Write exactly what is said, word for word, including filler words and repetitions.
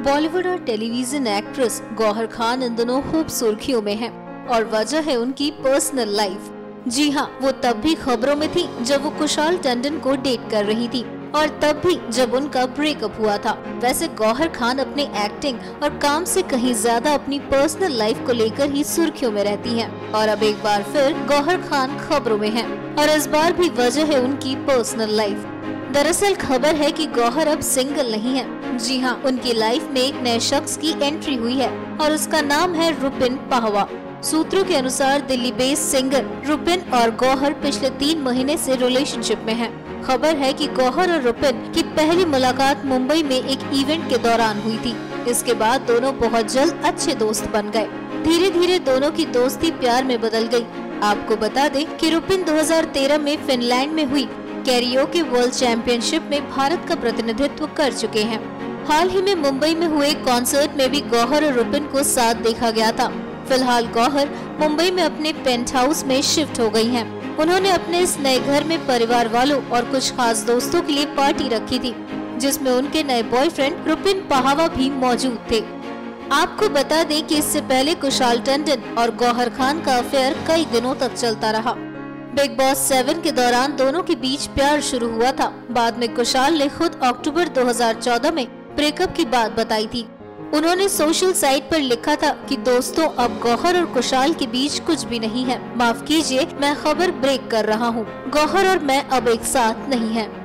बॉलीवुड और television actress Gauhar Khan इन दिनों खूब सुर्खियों में हैं और वजह है उनकी पर्सनल लाइफ। जी हाँ, वो तब भी खबरों में थी जब वो कुशाल टंडन को डेट कर रही थी और तब भी जब उनका ब्रेकअप हुआ था। वैसे गौहर खान अपने एक्टिंग और काम से कहीं ज्यादा अपनी पर्सनल लाइफ को लेकर ही सुर्खियों में रहती हैं और अब एक बार फिर गौहर खान खबरों में हैं और इस बार भी वजह है उनकी पर्सनल लाइफ। दरअसल खबर है कि गौहर अब सिंगल नहीं है। जी हाँ, उनकी लाइफ में एक नए शख्स की एंट्री हुई है और उसका नाम है रुपिन पाहवा। सूत्रों के अनुसार दिल्ली बेस्ड सिंगर रुपिन और गौहर पिछले तीन महीने से रिलेशनशिप में हैं। खबर है कि गौहर और रुपिन की पहली मुलाकात मुंबई में एक इवेंट के दौरान हुई थी। इसके बाद दोनों बहुत जल्द अच्छे दोस्त बन गए। धीरे धीरे दोनों की दोस्ती प्यार में बदल गई। आपको बता दें कि रुपिन दो हज़ार तेरह में फिनलैंड में हुई कैरियोके वर्ल्ड चैंपियनशिप में भारत का प्रतिनिधित्व कर चुके हैं। हाल ही में मुंबई में हुए कॉन्सर्ट में भी गौहर और रुपिन को साथ देखा गया था। फिलहाल गौहर मुंबई में अपने पेंट हाउस में शिफ्ट हो गई हैं। उन्होंने अपने इस नए घर में परिवार वालों और कुछ खास दोस्तों के लिए पार्टी रखी थी, जिसमें उनके नए बॉयफ्रेंड रुपिन पाहवा भी मौजूद थे। आपको बता दें कि इससे पहले कुशाल टंडन और गौहर खान का अफेयर कई दिनों तक चलता रहा। बिग बॉस सेवन के दौरान दोनों के बीच प्यार शुरू हुआ था। बाद में कुशाल ने खुद अक्टूबर दो हज़ार चौदह में ब्रेकअप की बात बताई थी। उन्होंने सोशल साइट पर लिखा था कि दोस्तों, अब गौहर और कुशाल के बीच कुछ भी नहीं है। माफ कीजिए, मैं खबर ब्रेक कर रहा हूँ। गौहर और मैं अब एक साथ नहीं हैं।